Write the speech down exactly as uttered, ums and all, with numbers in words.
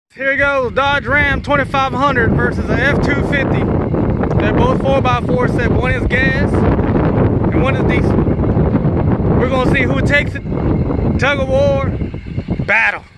Here goes Dodge Ram twenty-five hundred versus a F two fifty. They're both four by four except one is gas and one is diesel. We're gonna see who takes it. Tug of war battle.